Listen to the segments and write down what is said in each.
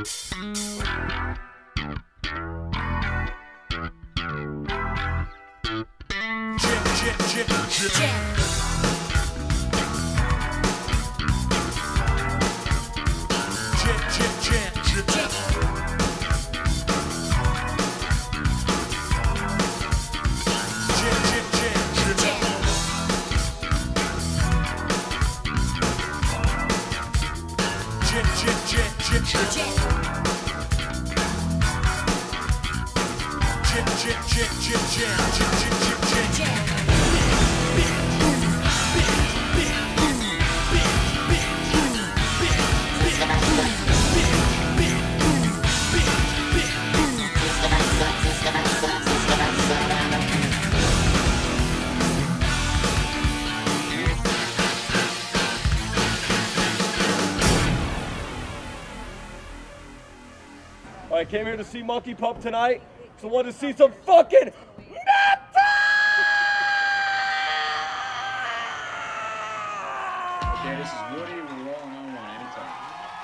I came here to see Mucky Pup tonight, so I wanted to see some fucking Nastasi! Okay, this is Woody. We're rolling on one anytime.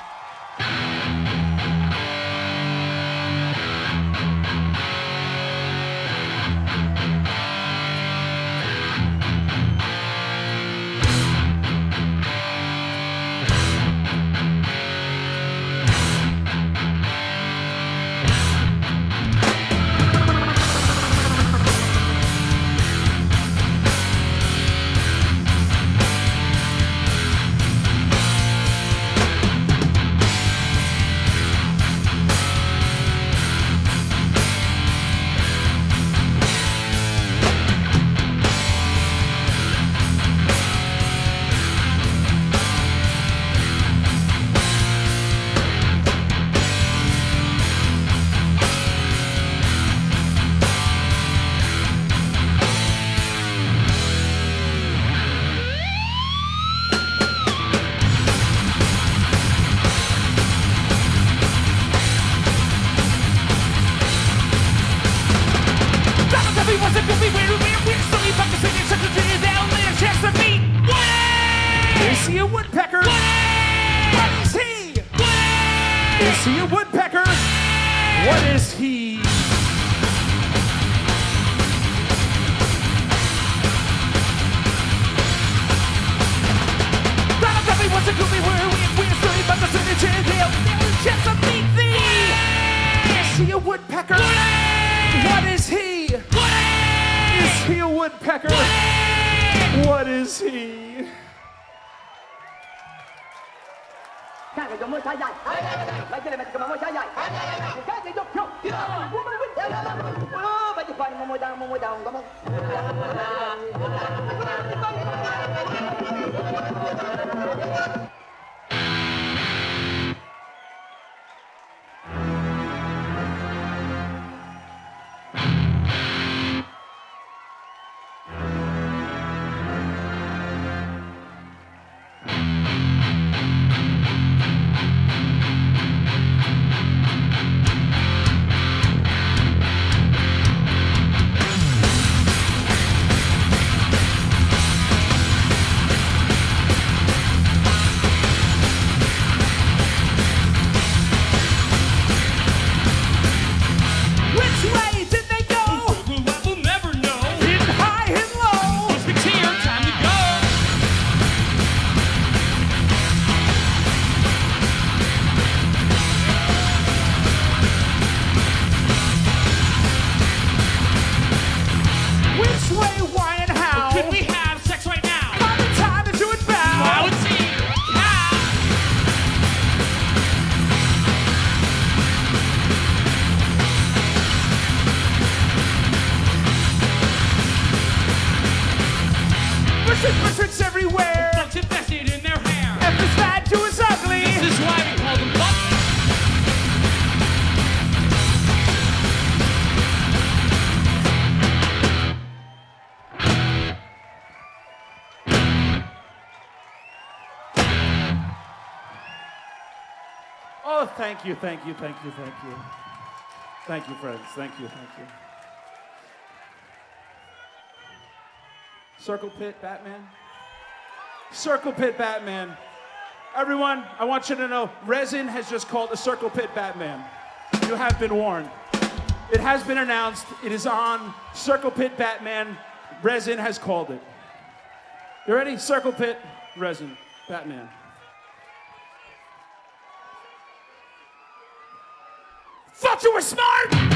Is he a woodpecker? What is he? Is he a woodpecker? What is he? Donald Duffy was a goofy whirlwind, we're silly, but the silly chill, just a meat thing. Is he a woodpecker? What is he? Is he a woodpecker? What is he? Restricts everywhere. Folks invested in their hair. F is bad, 2 is ugly. This is why we call them pups. Oh, thank you, thank you, thank you, thank you. Thank you, friends. Thank you, thank you. Circle Pit Batman. Circle Pit Batman. Everyone, I want you to know, Resin has just called the Circle Pit Batman. You have been warned. It has been announced. It is on Circle Pit Batman. Resin has called it. You ready? Circle Pit, Resin, Batman. Thought you were smart!